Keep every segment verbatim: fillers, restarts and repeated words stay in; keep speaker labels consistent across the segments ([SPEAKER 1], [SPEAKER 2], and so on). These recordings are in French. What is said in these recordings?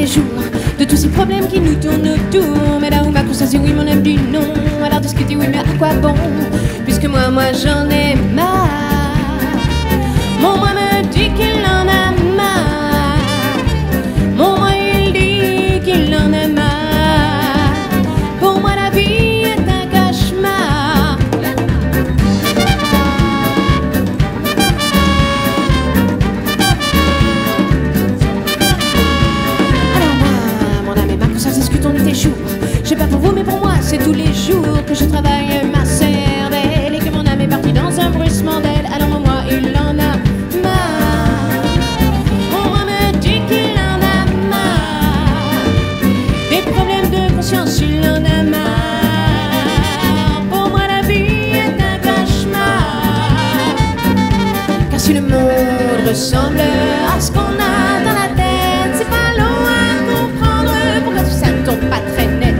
[SPEAKER 1] jours, de tous ces problèmes qui nous tournent autour. Mais là où ma conscience dit oui, mon âme dit non. Alors discuter, oui, mais à quoi bon? Puisque moi, moi j'en ai marre. Mon moi me dit qu'il en a marre. Mon moi il dit qu'il en a marre. Pour moi la vie est un cauchemar. Alors moi, mon âme et ma conscience discutons nuit et jour. Je sais pas pour vous mais pour moi c'est tous les jours que je travaille ma cervelle et que mon âme est partie dans un bruissement d'aile. Alors moi il en a marre. Mon moi me dit qu'il en a marre. Des problèmes de conscience il en a marre. Pour moi la vie est un cauchemar. Car si le monde ressemble à ce qu'on a dans la tête, c'est pas long à comprendre pourquoi tout ça ne tombe pas très net.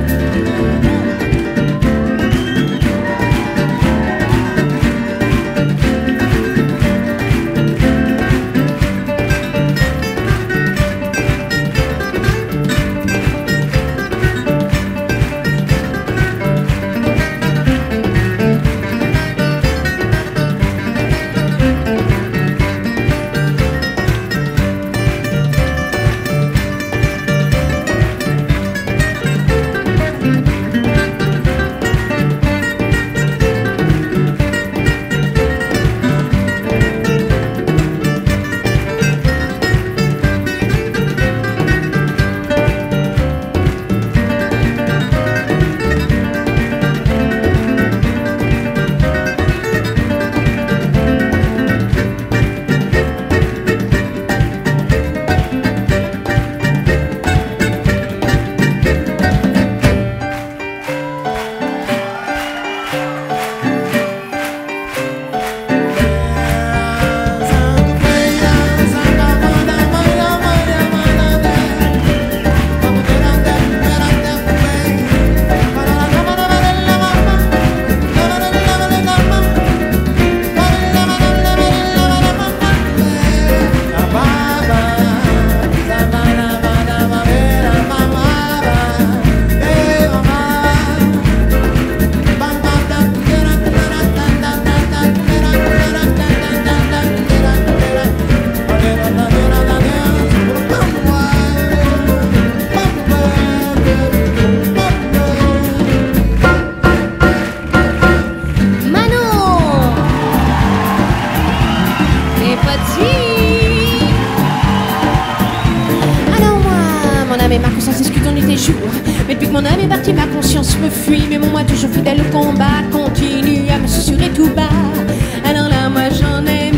[SPEAKER 1] Mais ma conscience discutons nuit et jour. Mais depuis que mon âme est partie, ma conscience me fuit. Mais mon moi toujours fidèle au combat continue à me susurrer tout bas. Alors là moi j'en ai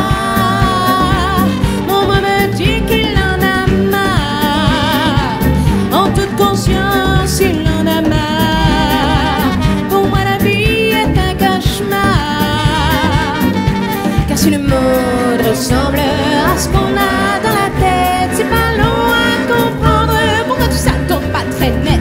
[SPEAKER 1] marre. Mon moi me dit qu'il en a marre. En toute conscience il en a marre. Pour moi la vie est un cauchemar. Car si le monde ressemble à ce qu'on a dans la tête, c'est pas long à comprendre pourquoi tout ça tombe pas très net.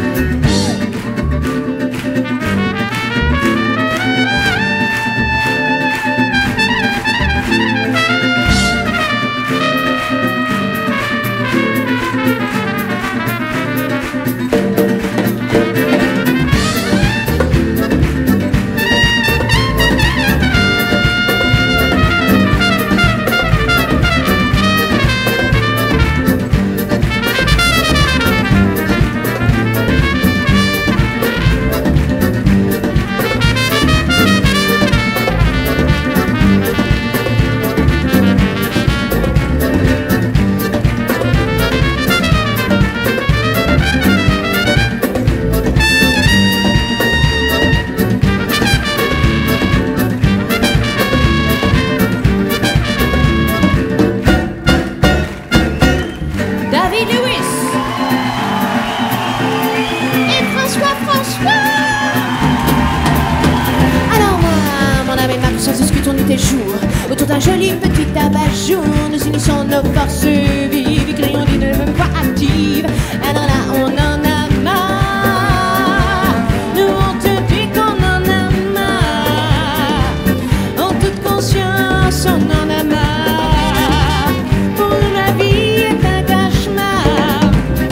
[SPEAKER 1] Autour d'un joli petit abat-jour, nous unissons nos forces vives et créons d'une même voix active. Alors là, on en a marre. Nous, on te dit qu'on en a marre. En toute conscience, on en a marre. Pour nous, la vie est un cauchemar.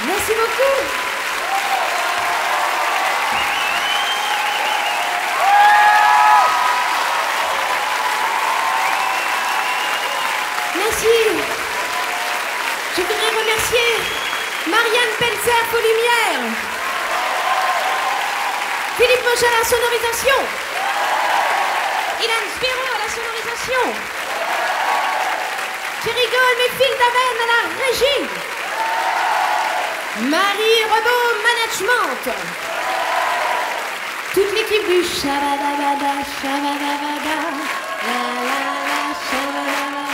[SPEAKER 1] Merci beaucoup. Merci. Je voudrais remercier Marianne Pelzer aux lumières, Philippe Mocha à la sonorisation, Ilan Spiro à la sonorisation, Thierry Gold et Phil Daven à la régie, Marie Rebaud Management, toute l'équipe du Shabadabada, Shabadabada, la la la, Shabadabada.